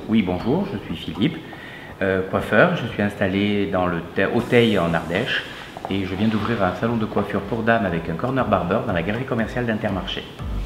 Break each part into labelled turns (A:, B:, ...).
A: Oui, bonjour, je suis Philippe, coiffeur. Je suis installé au Teil en Ardèche et je viens d'ouvrir un salon de coiffure pour dames avec un corner barber dans la galerie commerciale d'Intermarché.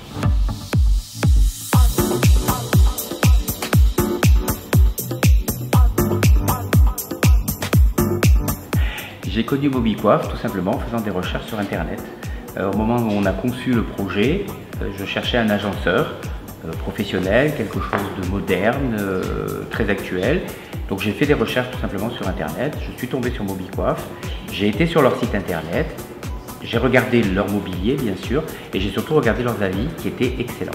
A: J'ai connu Mobicoiffe tout simplement en faisant des recherches sur internet. Au moment où on a conçu le projet, je cherchais un agenceur professionnel, quelque chose de moderne, très actuel. Donc j'ai fait des recherches tout simplement sur internet, je suis tombé sur Mobicoiffe, j'ai été sur leur site internet, j'ai regardé leur mobilier bien sûr, et j'ai surtout regardé leurs avis qui étaient excellents.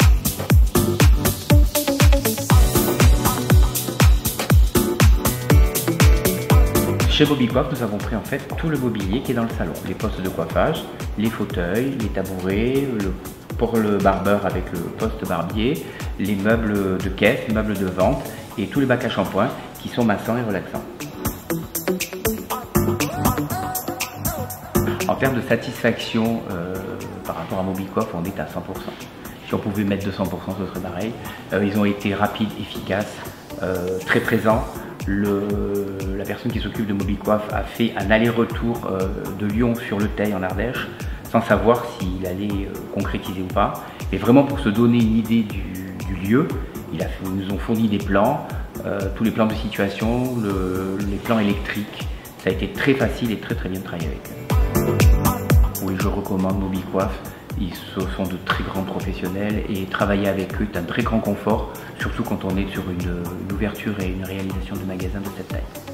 A: Chez Mobicoiffe, nous avons pris en fait tout le mobilier qui est dans le salon, les postes de coiffage, les fauteuils, les tabourets, pour le barbeur avec le poste barbier, les meubles de caisse, les meubles de vente et tous les bacs à shampoing qui sont massants et relaxants. En termes de satisfaction par rapport à Mobicoiffe, on est à 100%. Si on pouvait mettre 200%, ce serait pareil. Ils ont été rapides, efficaces, très présents. La personne qui s'occupe de Mobicoiffe a fait un aller-retour de Lyon sur le Teil en Ardèche sans savoir s'il allait concrétiser ou pas. Et vraiment pour se donner une idée du lieu, ils nous ont fourni des plans, tous les plans de situation, les plans électriques. Ça a été très facile et très bien de travailler avec eux. Oui, je recommande Mobicoiffe. Ils sont de très grands professionnels et travailler avec eux est un très grand confort, surtout quand on est sur une ouverture et une réalisation de magasin de cette taille.